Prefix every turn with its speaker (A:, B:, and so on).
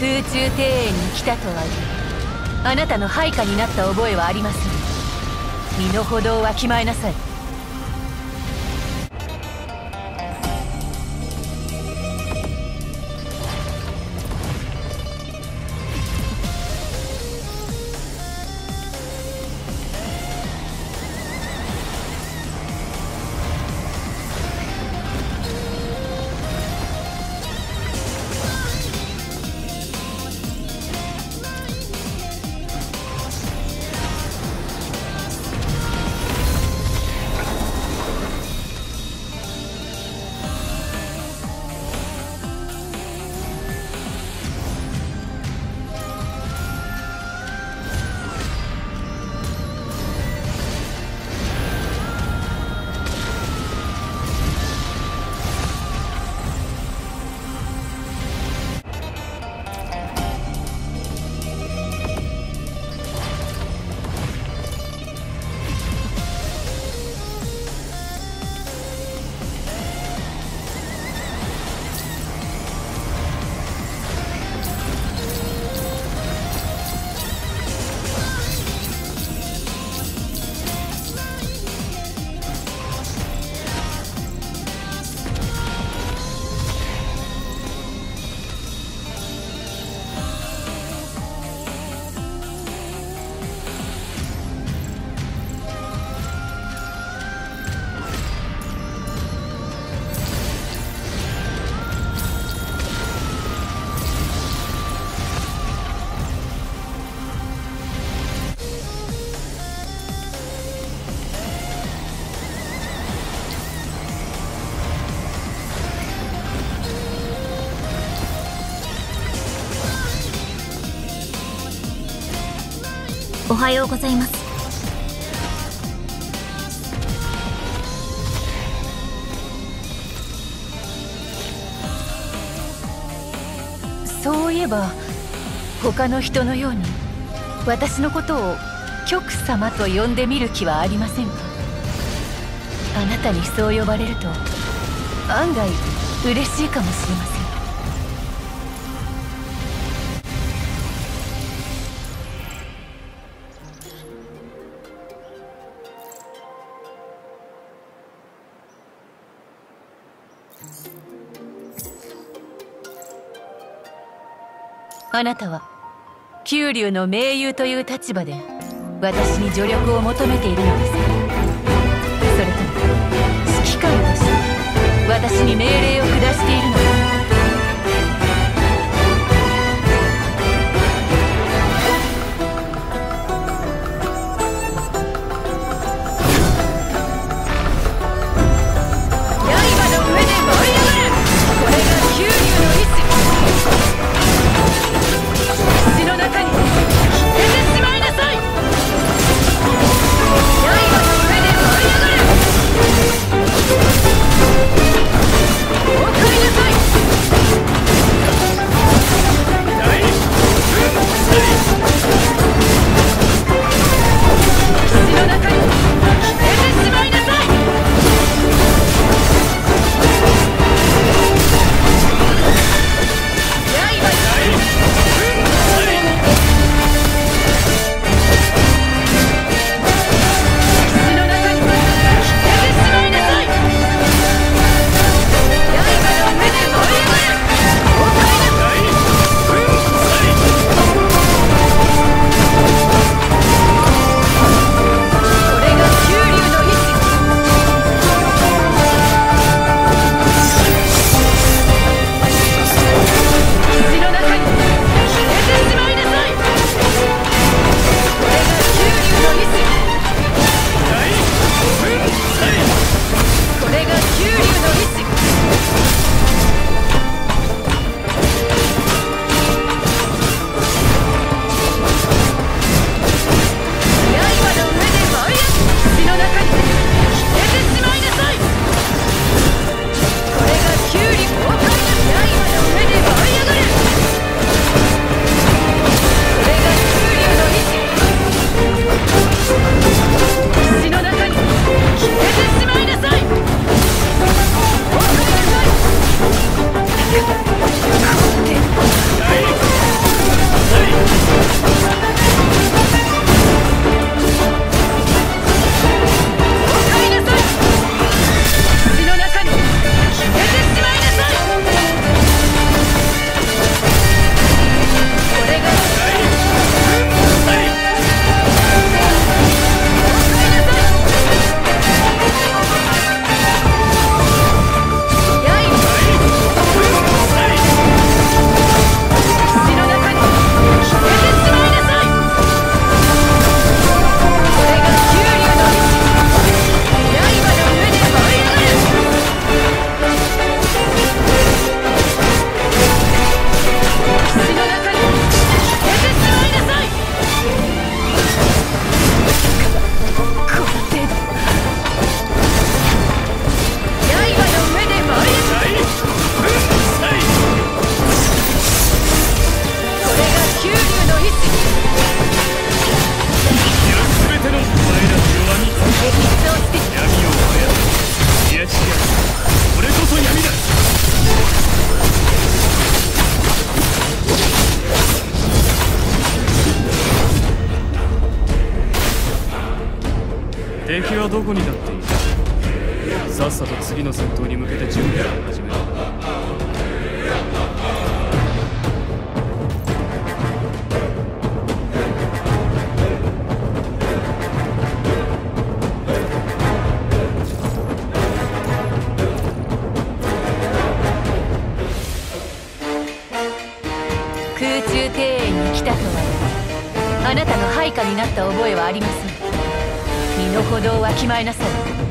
A: 空中庭園に来たとはいえ、あなたの配下になった覚えはありません。身の程をわきまえなさい。
B: おはようございます。
A: そういえば他の人のように私のことを極様と呼んでみる気はありませんか？あなたにそう呼ばれると案外嬉しいかもしれません。あなたは九龍の盟友という立場で私に助力を求めているのですか？それとも指揮官として私に命令を下しているのですか？
B: どこにだっている。さっさと次の戦闘に向けて準備を始めろ。
A: 空中庭園に来たとはあなたの配下になった覚えはありません。身の程をわきまえなさい。